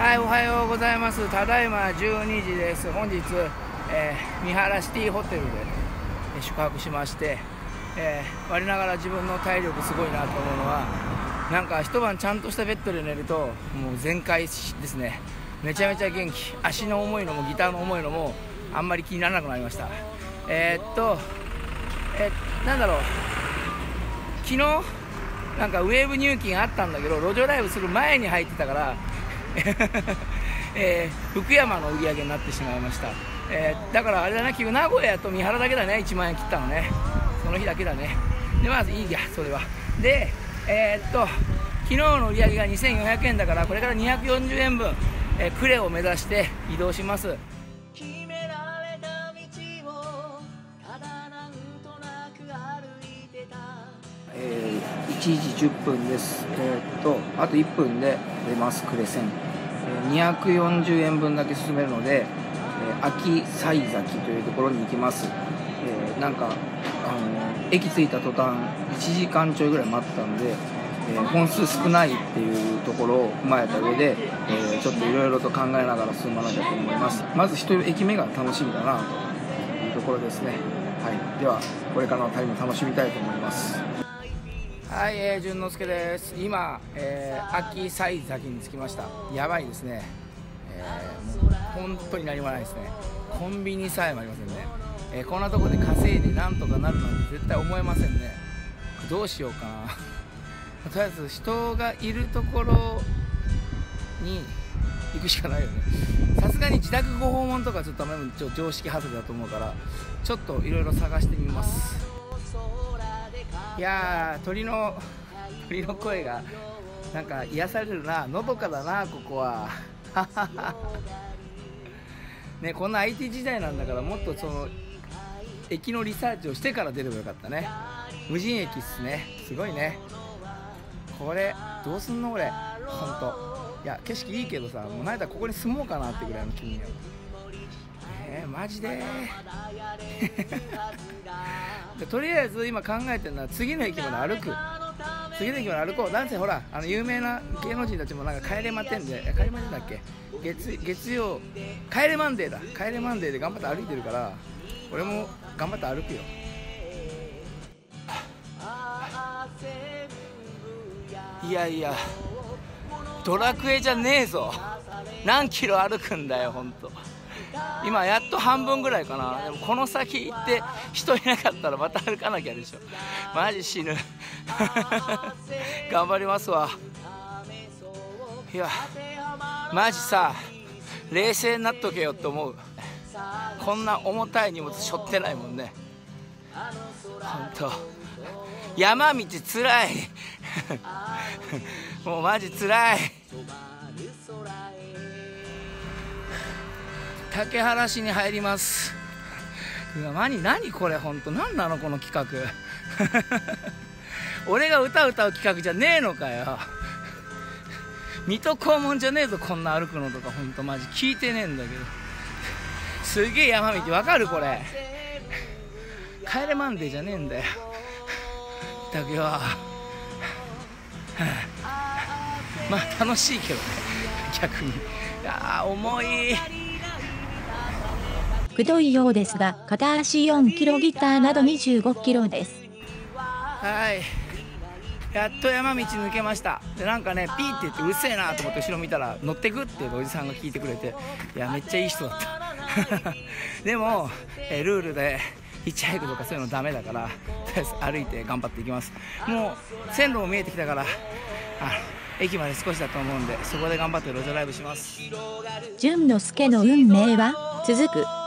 はい、おはようございます。ただいま12時です。本日、三原シティホテルで宿泊しまして、我ながら自分の体力すごいなと思うのは、なんか一晩ちゃんとしたベッドで寝るともう全開ですね。めちゃめちゃ元気。足の重いのもギターの重いのもあんまり気にならなくなりました。なんだろう、昨日なんかウェーブ入金あったんだけど、路上ライブする前に入ってたから福山の売り上げになってしまいました。だからあれだな、名古屋と三原だけだね、1万円切ったのね、その日だけだね。でまずいいや、それは。で昨日の売り上げが2400円だから、これから240円分、呉を目指して移動します。1時10分です。あと1分で出ます。呉線、240円分だけ進めるので、秋西崎というところに行きます。なんか駅着いた途端1時間ちょいぐらい待ったんで、本数少ないっていうところを踏まえた上で、ちょっといろいろと考えながら進まなきゃと思います。まず1駅目が楽しみだなというところですね。はい、ではこれからの旅も楽しみたいと思います。はい、淳之介です。今、秋西崎に着きました。やばいですね。もう本当に何もないですね。コンビニさえもありませんね。こんなところで稼いでなんとかなるなんて絶対思えませんね。どうしようかな。とりあえず人がいるところに行くしかないよね。さすがに自宅ご訪問とかちょっと常識外れだと思うから、ちょっといろいろ探してみます。いやー、鳥の声がなんか癒されるな。のどかだな、ここは。ね、こんな IT 時代なんだから、もっとその駅のリサーチをしてから出ればよかったね。無人駅っすね。すごいね。これどうすんのこれ、ほんと。いや、景色いいけどさ、もうなんだここに住もうかなってぐらいの気分よ。マジでとりあえず今考えてるのは、次の駅まで歩く。次の駅まで歩こう。なんせほら、有名な芸能人たちもなんか帰れまてんで、帰れまてんだっけ、月曜帰れマンデーだ。帰れマンデーで頑張って歩いてるから、俺も頑張って歩くよ。いやいや、ドラクエじゃねえぞ。何キロ歩くんだよ、ほんと。今やっと半分ぐらいかな。でもこの先行って人いなかったらまた歩かなきゃでしょ。マジ死ぬ。頑張りますわ。いやマジさ、冷静になっとけよって思う。こんな重たい荷物背負ってないもんね。ほんと山道つらい。もうマジつらい。竹原市に入ります。いや何これ、ほんと何なのこの企画。俺が歌う企画じゃねえのかよ。水戸黄門じゃねえぞ、こんな歩くのとか。ほんとマジ聞いてねえんだけど。すげえ山道、わかるこれ。帰れマンデーじゃねえんだよ。だけはまあ楽しいけどね、逆に。いや重い。 くどいようですが、片足4キロ、ギターなど25キロです。 はい、やっと山道抜けました。でなんかね、ピーって言ってうるせえなと思って後ろ見たら、乗ってくっておじさんが聞いてくれて、いやめっちゃいい人だった。でも、ルールでヒッチハイクとかそういうのダメだから、とりあえず歩いて頑張っていきます。もう線路も見えてきたから、駅まで少しだと思うんで、そこで頑張って路上ライブします。 淳之介の運命は続く。